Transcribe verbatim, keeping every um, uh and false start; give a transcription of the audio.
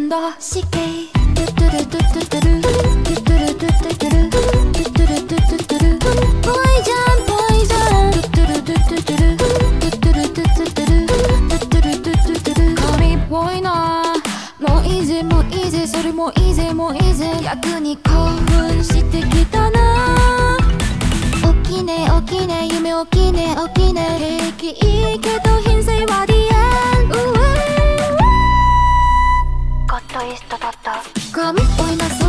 んだ死刑トゥトゥルトゥトゥトゥルトゥトゥルトゥトゥトゥルトゥトゥルトゥトゥトゥルポイジャンポイジャントゥトゥルトゥトゥトゥルトゥトゥルトゥトゥトゥルトゥトゥルトゥトゥトゥル神っぽいなもういいぜもういいぜそれもいいぜもういいぜ逆に興奮してきたな起きね起きね夢起きね起きね平気いいけど品性は The end ゴッドイストドット神っぽいな